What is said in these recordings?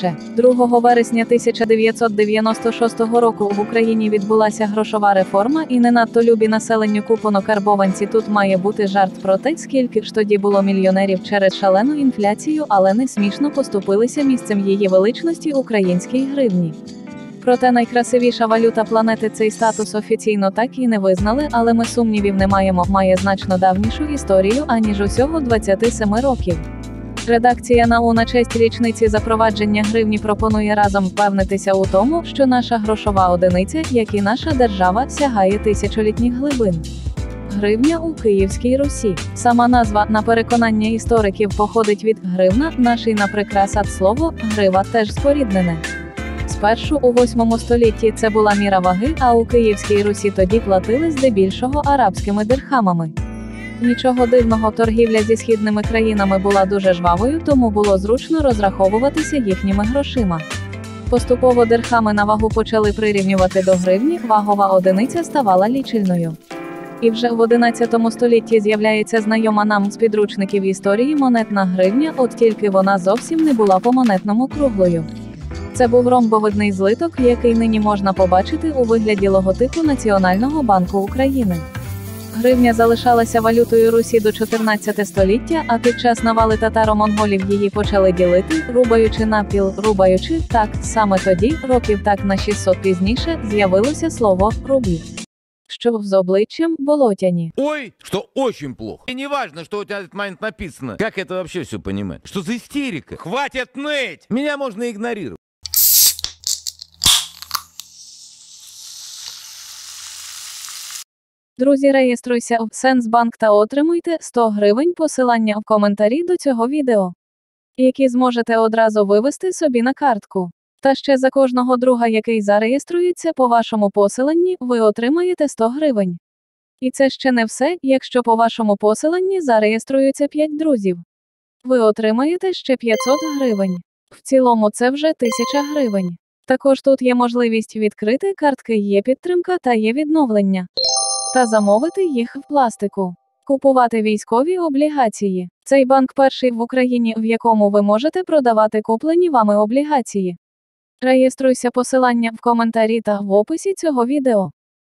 більше. 2 вересня 1996 року в Україні відбулася грошова реформа, і не надто любі населенню купонокарбованці. Тут має бути жарт про те, скільки ж тоді було мільйонерів через шалену інфляцію, але не смішно поступилися місцем її величності українській гривні. Проте найкрасивіша валюта планети цей статус офіційно так і не визнали, але ми сумнівів не маємо, має значно давнішу історію, аніж усього 27 років. Редакція НАУ на честь річниці запровадження гривні пропонує разом впевнитися у тому, що наша грошова одиниця, як і наша держава, сягає тисячолітніх глибин. Гривня у Київській Русі. Сама назва, на переконання істориків, походить від «гривна», нашій на прикраса слово «грива» теж споріднене. Спершу у 8 столітті це була міра ваги, а у Київській Русі тоді платили здебільшого арабськими дирхамами. Нічого дивного, торгівля зі східними країнами була дуже жвавою, тому було зручно розраховуватися їхніми грошима. Поступово дирхами на вагу почали прирівнювати до гривні, вагова одиниця ставала лічильною. І вже в 11 столітті з'являється знайома нам з підручників історії монетна гривня, от тільки вона зовсім не була по-монетному круглою. Це був ромбовидний злиток, який нині можна побачити у вигляді логотипу Національного банку України. Гривня залишалася валютою Русі до 14 століття, а під час навали татаро-монголів її почали ділити, рубаючи напіл, рубаючи, так, саме тоді, років так на 600 пізніше, з'явилося слово «рубль». Що з обличчям болотяні. Ой, что очень плохо. И не важно, что у тебя в этот момент написано. Как это вообще все понимать? Что за истерика? Хватит ныть! Меня можно игнорировать. Друзі, реєструйся в Сенсбанк та отримуйте 100 гривень, посилання в коментарі до цього відео, які зможете одразу вивести собі на картку. Та ще за кожного друга, який зареєструється по вашому посиланні, ви отримаєте 100 гривень. І це ще не все, якщо по вашому посиланні зареєструються 5 друзів. Ви отримаєте ще 500 гривень. В цілому це вже 1000 гривень. Також тут є можливість відкрити картки, є підтримка та є відновлення. Та замовити їх в пластику. Купувати військові облігації. Цей банк перший в Україні, в якому ви можете продавати куплені вами облігації. Реєструйся, посилання в коментарі та в описі цього відео.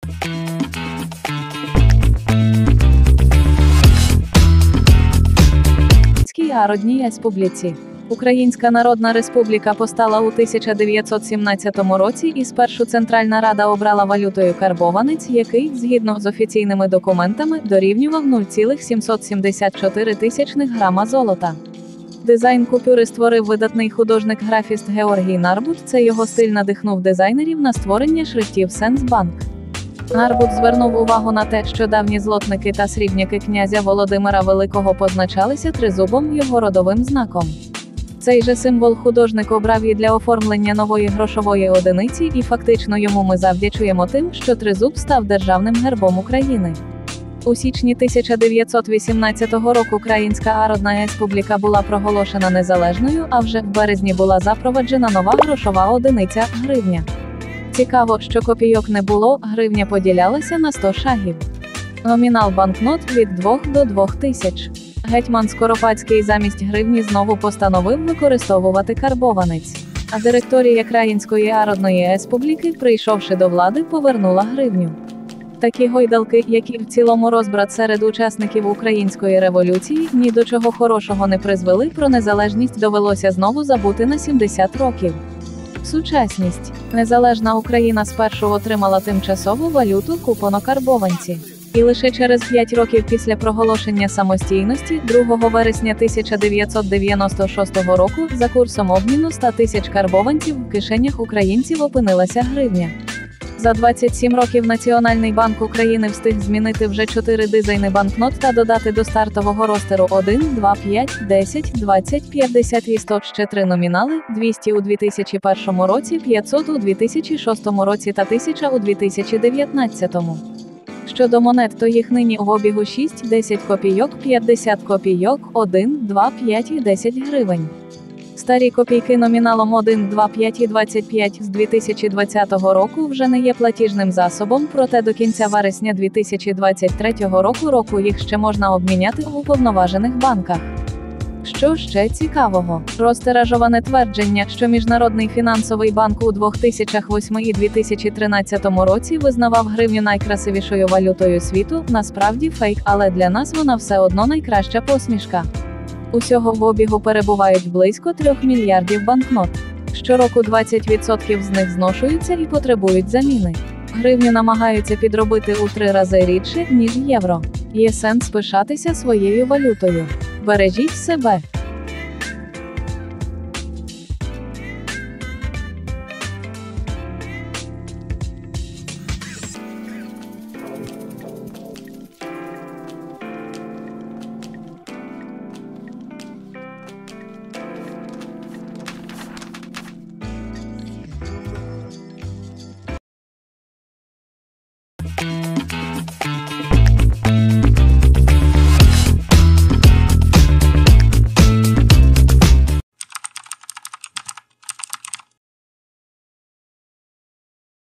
Народній Республіці. Українська Народна Республіка постала у 1917 році, і спершу Центральна Рада обрала валютою карбованець, який, згідно з офіційними документами, дорівнював 0,774 грама золота. Дизайн купюри створив видатний художник-графіст Георгій Нарбут, це його стиль надихнув дизайнерів на створення шрифтів Сенсбанк. Нарбут звернув увагу на те, що давні злотники та срібняки князя Володимира Великого позначалися тризубом, його родовим знаком. Цей же символ художник обрав і для оформлення нової грошової одиниці, і фактично йому ми завдячуємо тим, що тризуб став державним гербом України. У січні 1918 року Українська Народна Республіка була проголошена незалежною, а вже в березні була запроваджена нова грошова одиниця – гривня. Цікаво, що копійок не було, гривня поділялася на 100 шагів. Номінал банкнот – від 2 до 2000. Гетьман Скоропадський замість гривні знову постановив використовувати карбованець. А директорія Країнської Народної Республіки, прийшовши до влади, повернула гривню. Такі гойдалки, які в цілому розбрат серед учасників Української революції, ні до чого хорошого не призвели, про незалежність довелося знову забути на 70 років. Сучасність. Незалежна Україна спершу отримала тимчасову валюту купонокарбованці. І лише через 5 років після проголошення самостійності, 2 вересня 1996 року, за курсом обміну 100 тисяч карбованців в кишенях українців опинилася гривня. За 27 років Національний банк України встиг змінити вже 4 дизайни банкнот та додати до стартового розтеру 1, 2, 5, 10, 20, 50 і 100 ще 3 номінали, 200 у 2001 році, 500 у 2006 році та 1000 у 2019. Щодо монет, то їх нині в обігу 6, 10 копійок, 50 копійок, 1, 2, 5 і 10 гривень. Старі копійки номіналом 1, 2, 5 і 25 з 2020 року вже не є платіжним засобом, проте до кінця вересня 2023 року їх ще можна обміняти у уповноважених банках. Що ще цікавого? Розтиражоване твердження, що Міжнародний фінансовий банк у 2008 і 2013 році визнавав гривню найкрасивішою валютою світу, насправді фейк, але для нас вона все одно найкраща посмішка. Усього в обігу перебувають близько 3 мільярдів банкнот. Щороку 20% з них зношуються і потребують заміни. Гривню намагаються підробити у 3 рази рідше, ніж євро. Є сенс пишатися своєю валютою. Бережіть себе.